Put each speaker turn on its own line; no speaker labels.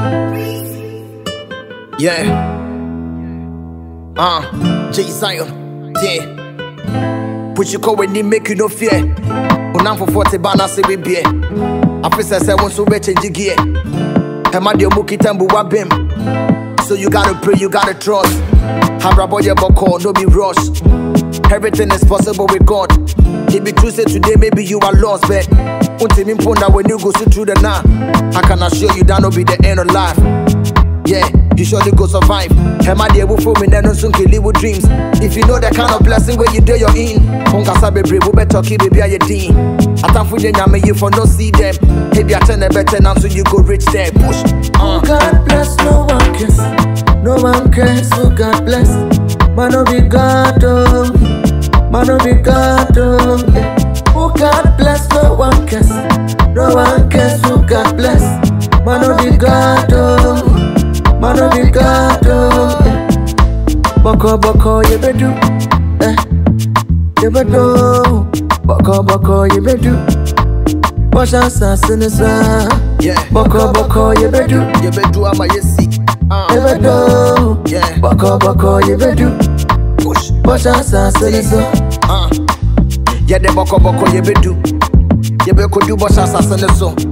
Yeah. J Zion. Yeah. Put your call when they make you no fear. Unam for 40 bana se we beer. Afisa say one so change gear. Hemadi omuki tembu wabim. So you gotta pray, you gotta trust. Harabo your boko, no be rush. Everything is possible with God. It be true say today maybe you are lost, but until me ponder when you go through the night, I can assure you that will be the end of life. Yeah, you surely go survive. Am I the able for me then soon kill you with dreams? If you know the kind of blessing where you do you're in, Honka sabe brave, we better keep baby your team. I can't forget me you for no see them. Maybe I turn a better now so you go reach there. Push.
God bless, no one cares. No one cares, so God bless. Man of God, oh. Man of God, oh. Oh God bless, no one cares. No one cares, so God bless. Man of God, oh. Man of God, oh. Boko boko you bedu, you bedu. Boko boko you bedu. Washa sasinisa.
Yeah.
Boko boko you bedu.
You bedu ama yesi.
You bedu.
Yeah.
Boko boko you bedu.
Push.
Washa sasinisa.
Yeah, the boko boko you bedu. You be could do washa sasinisa.